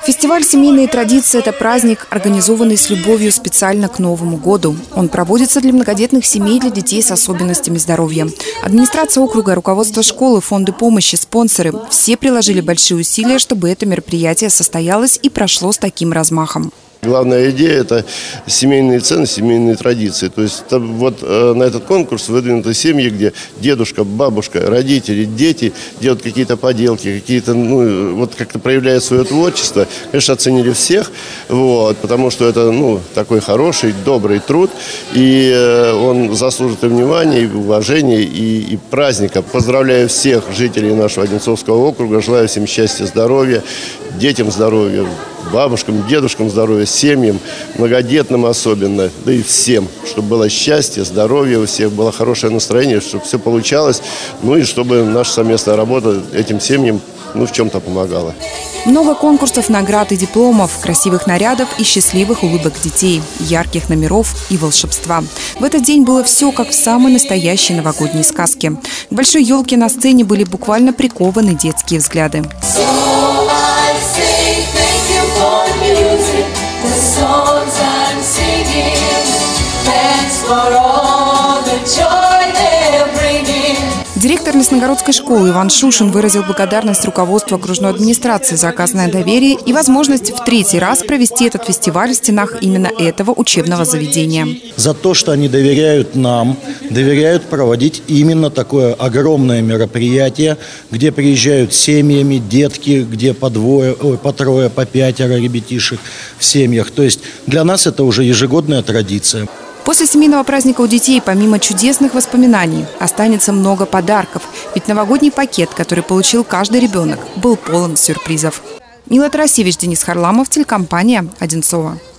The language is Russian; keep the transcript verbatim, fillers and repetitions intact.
Фестиваль «Семейные традиции» – это праздник, организованный с любовью специально к Новому году. Он проводится для многодетных семей, для детей с особенностями здоровья. Администрация округа, руководство школы, фонды помощи, спонсоры – все приложили большие усилия, чтобы это мероприятие состоялось и прошло с таким размахом. Главная идея – это семейные ценности, семейные традиции. То есть там, вот э, на этот конкурс выдвинуты семьи, где дедушка, бабушка, родители, дети делают какие-то поделки, какие-то, ну, вот как-то проявляют свое творчество. Конечно, оценили всех, вот, потому что это, ну, такой хороший, добрый труд, и э, он заслужит и внимания, и уважения, и, и праздника. Поздравляю всех жителей нашего Одинцовского округа, желаю всем счастья, здоровья, детям здоровья, бабушкам, дедушкам здоровья, семьям, многодетным особенно, да и всем, чтобы было счастье, здоровье у всех, было хорошее настроение, чтобы все получалось, ну и чтобы наша совместная работа этим семьям, ну, в чем-то помогала. Много конкурсов, наград и дипломов, красивых нарядов и счастливых улыбок детей, ярких номеров и волшебства. В этот день было все, как в самой настоящей новогодней сказке. К большой елке на сцене были буквально прикованы детские взгляды. Директор Лесногородской школы Иван Шушин выразил благодарность руководству окружной администрации за оказанное доверие и возможность в третий раз провести этот фестиваль в стенах именно этого учебного заведения. За то, что они доверяют нам, доверяют проводить именно такое огромное мероприятие, где приезжают семьями, детки, где по двое, ой, по трое, по пятеро ребятишек в семьях. То есть для нас это уже ежегодная традиция. После семейного праздника у детей, помимо чудесных воспоминаний, останется много подарков. Ведь новогодний пакет, который получил каждый ребенок, был полон сюрпризов. Мила Тарасевич, Денис Харламов, телекомпания «Одинцово».